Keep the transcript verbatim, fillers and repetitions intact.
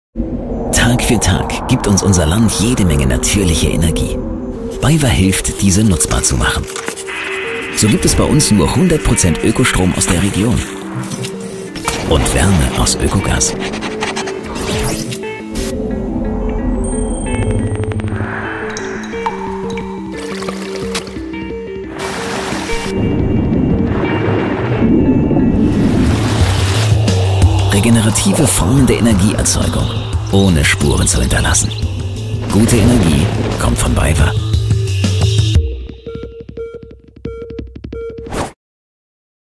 Tag für Tag gibt uns unser Land jede Menge natürliche Energie. BayWa hilft, diese nutzbar zu machen. So gibt es bei uns nur hundert Prozent Ökostrom aus der Region und Wärme aus Ökogas. Regenerative Formen der Energieerzeugung, ohne Spuren zu hinterlassen. Gute Energie kommt von BayWa.